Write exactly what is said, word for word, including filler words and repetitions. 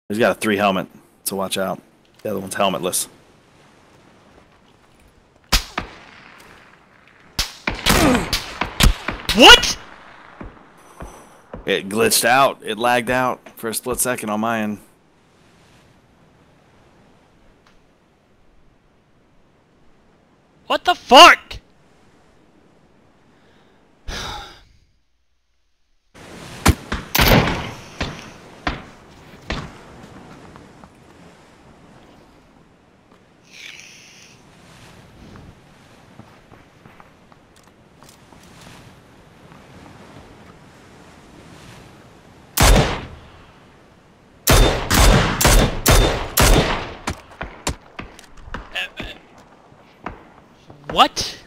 He's got a three helmet, so watch out. The other one's helmetless. What? It glitched out. It lagged out for a split second on my end. What the fuck? What?